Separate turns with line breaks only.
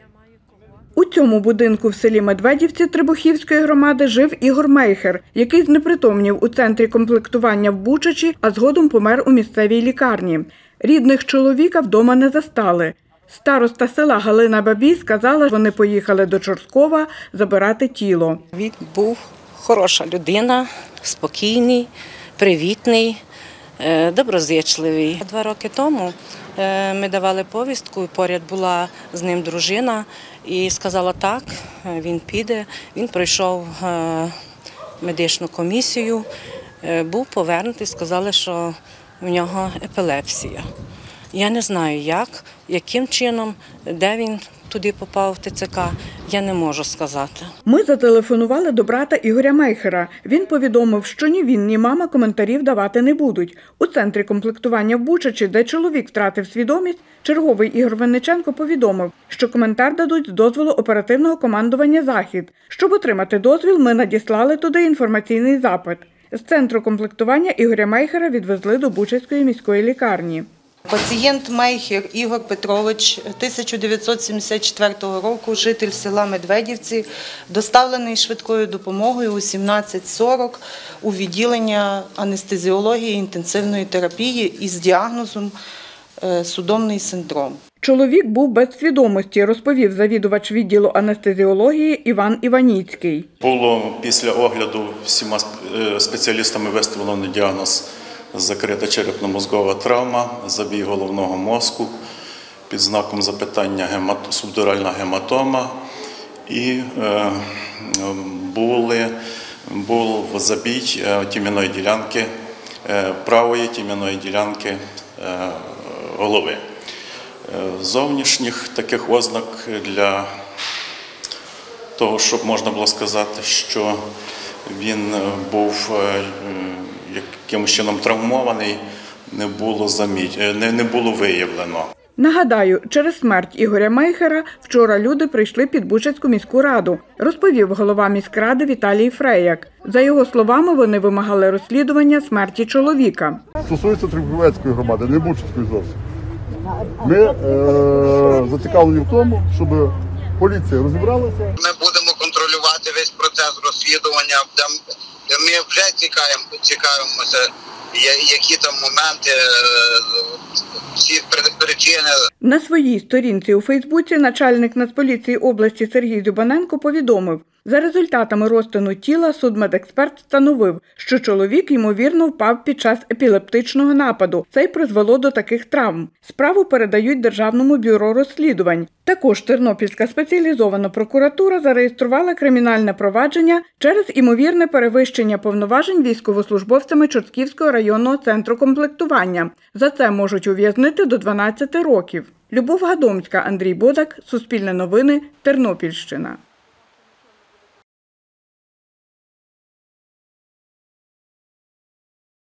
У цьому будинку в селі Медведівці Требухівської громади жив Ігор Мейхер, який знепритомнів у центрі комплектування в Бучачі, а згодом помер у місцевій лікарні. Рідних чоловіка вдома не застали. Староста села Галина Бабій сказала, що вони поїхали до Чорткова забирати тіло.
Він був хороша людина, спокійний, привітний, доброзичливий. 2 роки тому ми давали повістку, поряд була з ним дружина і сказала так, він піде. Він пройшов медичну комісію, був повернутий, сказали, що в нього епілепсія. Я не знаю, яким чином, де він туди попав в ТЦК, я не можу сказати.
Ми зателефонували до брата Ігоря Мейхера. Він повідомив, що ні він, ні мама коментарів давати не будуть. У центрі комплектування в Бучачі, де чоловік втратив свідомість, черговий Ігор Винниченко повідомив, що коментар дадуть з дозволу оперативного командування «Захід». Щоб отримати дозвіл, ми надіслали туди інформаційний запит. З центру комплектування Ігоря Мейхера відвезли до Бучацької міської лікарні.
Пацієнт Мейхер Ігор Петрович, 1974 року, житель села Медведівці, доставлений швидкою допомогою у 17:40 у відділення анестезіології і інтенсивної терапії із діагнозом судомний синдром.
Чоловік був без свідомості, розповів завідувач відділу анестезіології Іван Іваніцький.
Було після огляду всіма спеціалістами виставлено діагноз закрита черепно-мозгова травма, забій головного мозку, під знаком запитання субдуральна гематома і був забій тім'яної ділянки, правої тім'яної ділянки голови. Зовнішніх таких ознак для того, щоб можна було сказати, що він був якимось чином травмований, не було виявлено.
Нагадаю, через смерть Ігоря Мейхера вчора люди прийшли під Бучацьку міську раду, розповів голова міськради Віталій Фреяк. За його словами, вони вимагали розслідування смерті чоловіка.
Стосується Требухівської громади, не Бучацької зовсім. Ми зацікавлені в тому, щоб поліція розібралася.
Ми будемо контролювати весь процес розслідування. Ми вже цікавимося, які там моменти, всі причини.
На своїй сторінці у Фейсбуці начальник Нацполіції області Сергій Дзюбаненко повідомив, за результатами розтину тіла судмедексперт встановив, що чоловік, ймовірно, впав під час епілептичного нападу. Це й призвело до таких травм. Справу передають Державному бюро розслідувань. Також Тернопільська спеціалізована прокуратура зареєструвала кримінальне провадження через ймовірне перевищення повноважень військовослужбовцями Чортківського районного центру комплектування. За це можуть ув'язнити до 12 років. Любов Гадомська, Андрій Бодак, Суспільне новини, Тернопільщина.